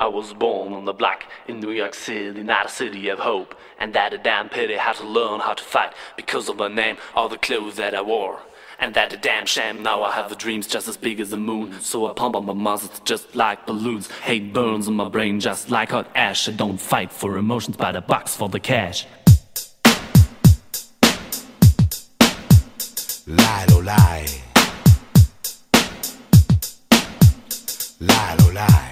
I was born on the block in New York City, not a city of hope. And that a damn pity, had to learn how to fight because of my name, all the clothes that I wore. And that a damn shame, now I have the dreams just as big as the moon. So I pump on my muscles just like balloons. Hate burns in my brain just like hot ash. I don't fight for emotions, but I box for the cash. Lie, lo, lie. Lie, lo, lie.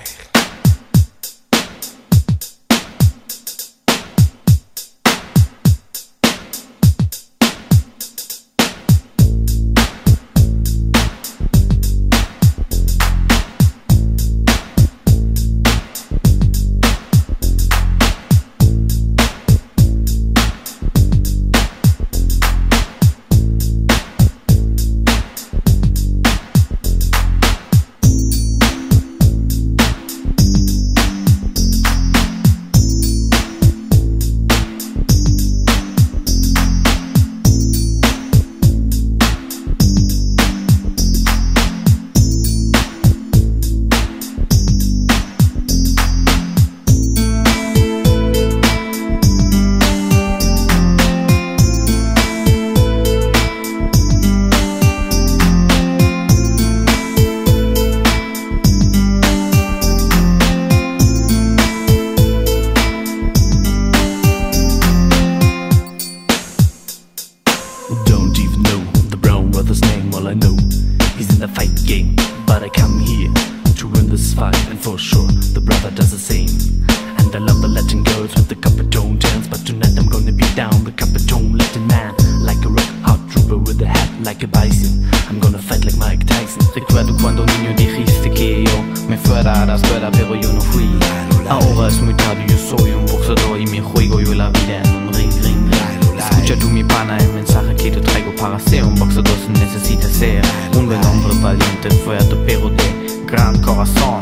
I know he's in the fight game, but I come here to win this fight, and for sure the brother does the same. And I love the Latin girls with the Capitone dance, but tonight I'm gonna beat down the Capitone Latin man like a rock hot trooper with a hat like a bison. I'm gonna fight like Mike Tyson. Recuerdo cuando niño dijiste que yo me fuera a la escuela, pero yo no fui. Ahora es muy tarde, yo soy un boxeador y me juego yo la vida en un ring, ring, ring. Escucha tú mi pana, el mensaje que te traigo. Para ser un boxeador se necesita ser un buen hombre valiente, fuerte, pero de gran corazón.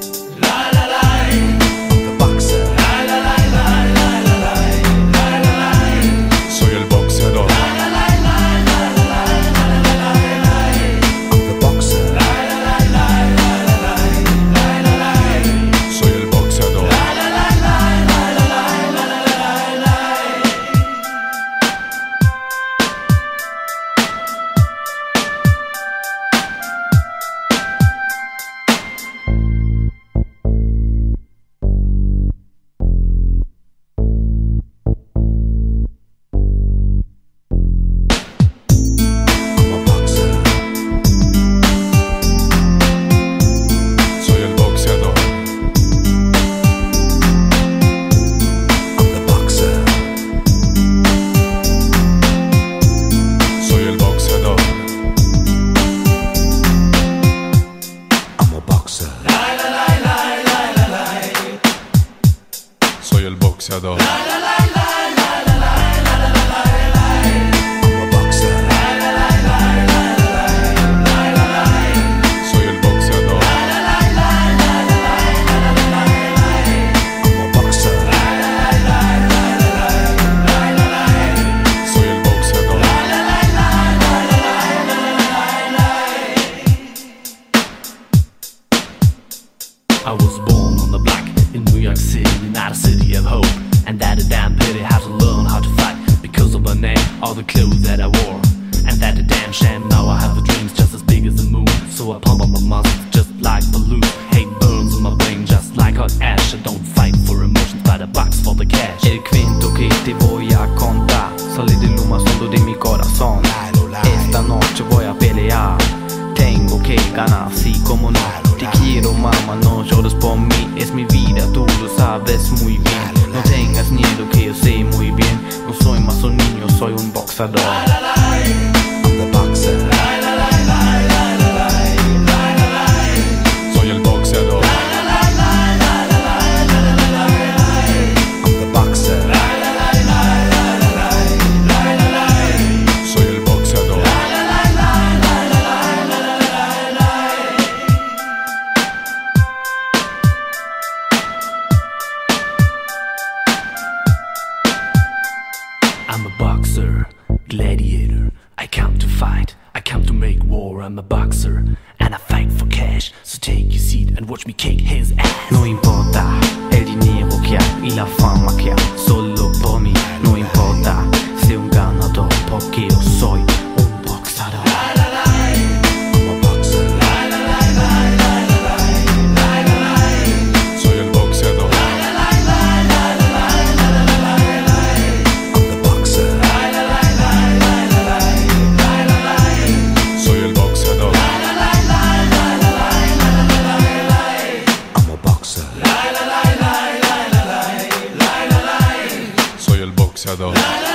Soy el boxeador. Soy el boxeador. Soy el boxeador. I was born on the block in New York City, not a city of hope. And that a damn pity, had to learn how to fight because of my name, all the clothes that I wore. And that a damn shame, now I have the dreams just as big as the moon. So I pump on my muscles just like balloons. Hate burns in my brain just like hot ash. I don't fight for emotions, but I box for the cash. El cuento que te voy a contar sale del lo más hondo de mi corazón. Esta noche voy a pelear, tengo que ganar, sí como no. Te quiero mamá, no llores por mí, es mi vida, tú lo sabes muy bien. No tengas miedo que yo sé muy bien, no soy más un niño, soy un boxeador. I'm the boxer. Soy el boxeador. I'm the boxer. Soy el boxeador. I'm a boxer, gladiator. I come to fight, I come to make war. I'm a boxer, and I fight for cash. So take your seat and watch me kick his ass. No importa importa el dinero que hay y la fama que hay. Solo por mí no importa ser un ganador, porque yo soy un boxeador. I'm a boxer. Soy el boxeador. I'm the boxer. Soy el boxeador. I'm a boxer. Soy el boxeador.